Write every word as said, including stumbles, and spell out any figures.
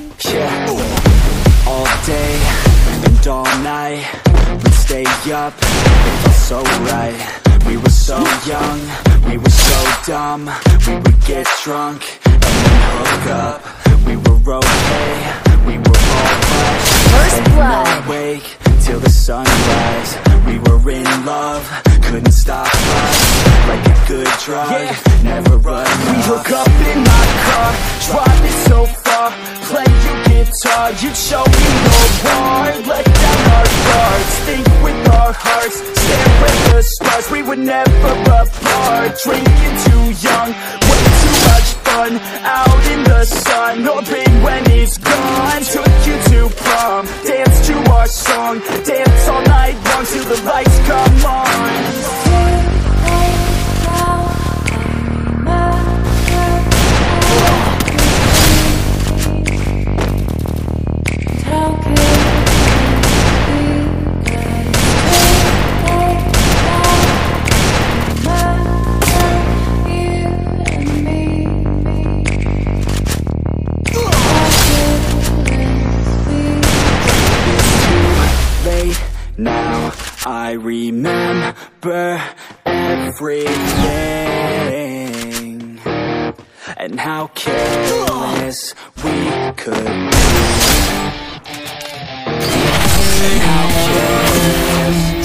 Yeah, all day and all night we'd stay up, it felt so right. We were so young, we were so dumb. We would get drunk and then hook up. We were okay, we were alright. First blood. Awake till the sunrise. We were in love, couldn't stop us. Like a good drug, yeah. Never run out. We hook up in my car, driving so far. Play you guitar, you'd show me no more. Let down our guards, think with our hearts. Stare at the stars, we were never apart. Drinking too young, way too much fun. Out in the sun, hoping when it's gone. Took you to prom, dance to our song. Dance all night long till the lights come on. Now I remember everything and how careless we could be, and how careless